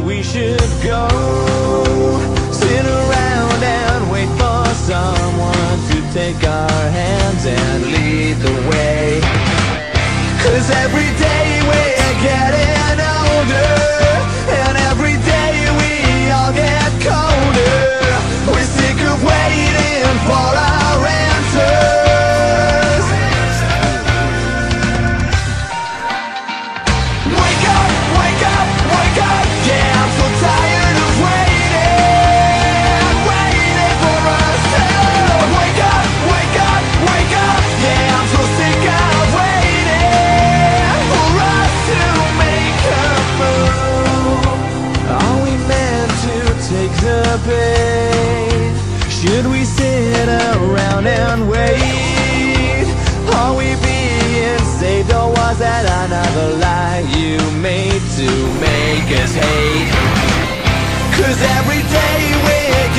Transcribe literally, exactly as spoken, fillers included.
we should go. Sit around and wait for someone to take our hands and lead the way. 'Cause every day we're getting older, and every day we all get colder. We're sick of waiting for our answers. Wake up, wake up, wake up. Yeah, I'm so tired of waiting, waiting for us to wake up, wake up, wake up. Yeah, I'm so sick of waiting for us to make a move. Are we meant to take the bait? Should we sit around and wait? Are we being saved, or was that another lie you made to make us hate? 'Cause every day we're